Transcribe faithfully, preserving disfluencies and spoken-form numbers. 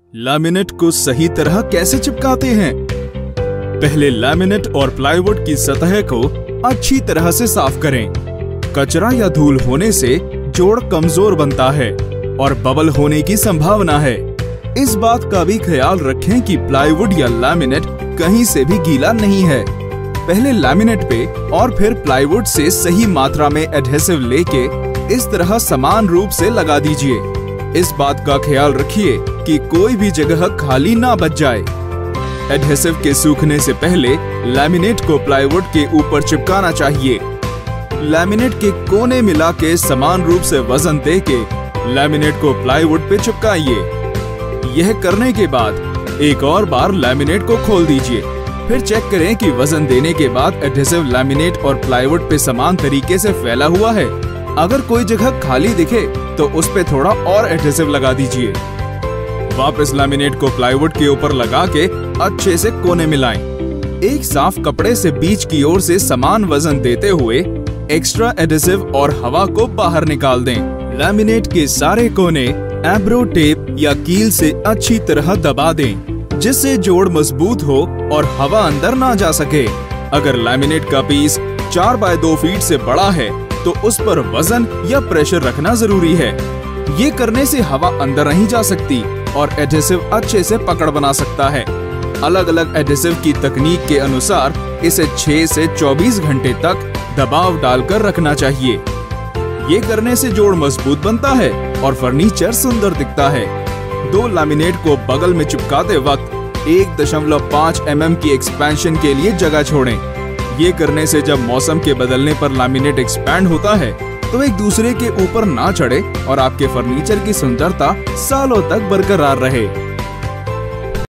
Laminate को सही तरह कैसे चिपकाते हैं? पहले लैमिनेट और प्लाईवुड की सतह को अच्छी तरह से साफ करें। कचरा या धूल होने से जोड़ कमजोर बनता है और बबल होने की संभावना है। इस बात का भी ख्याल रखें कि प्लाईवुड या लैमिनेट कहीं से भी गीला नहीं है। पहले लैमिनेट पे और फिर प्लाईवुड से सही मात्रा में एडहेसिव लेके इस तरह समान रूप से लगा दीजिए। इस बात का ख्याल रखिए कि कोई भी जगह खाली ना बच जाए। एडहेसिव के सूखने से पहले लैमिनेट को प्लाईवुड के ऊपर चिपकाना चाहिए। लैमिनेट के कोने मिला के समान रूप से वजन देके लैमिनेट को प्लाईवुड पे चिपकाइए। यह करने के बाद एक और बार लैमिनेट को खोल दीजिए। फिर चेक करें कि वजन देने के बाद एडहेसिव लैमिनेट और प्लाईवुड पे समान तरीके से फैला हुआ है। अगर कोई जगह खाली दिखे तो उस पे थोड़ा और एडहेसिव लगा दीजिए। वापस लैमिनेट को प्लाईवुड के ऊपर लगा के अच्छे से कोने मिलाएं। एक साफ कपड़े से बीच की ओर से समान वजन देते हुए एक्स्ट्रा एडहेसिव और हवा को बाहर निकाल दें। लैमिनेट के सारे कोने एब्रो टेप या कील से अच्छी तरह दबा दें, जिससे जोड़ मजबूत हो और हवा अंदर ना जा सके। अगर लैमिनेट का पीस चार बाय दो फीट से बड़ा है तो उस पर वजन या प्रेशर रखना जरूरी है। ये करने से हवा अंदर नहीं जा सकती और एडहेसिव अच्छे से पकड़ बना सकता है। अलग अलग एडहेसिव की तकनीक के अनुसार इसे छह से चौबीस घंटे तक दबाव डालकर रखना चाहिए। ये करने से जोड़ मजबूत बनता है और फर्नीचर सुंदर दिखता है। दो लैमिनेट को बगल में चिपकाते वक्त एक दशमलव पाँच एम एम की एक्सपेंशन के लिए जगह छोड़ें। ये करने से जब मौसम के बदलने पर लैमिनेट एक्सपैंड होता है तो एक दूसरे के ऊपर ना चढ़े और आपके फर्नीचर की सुंदरता सालों तक बरकरार रहे।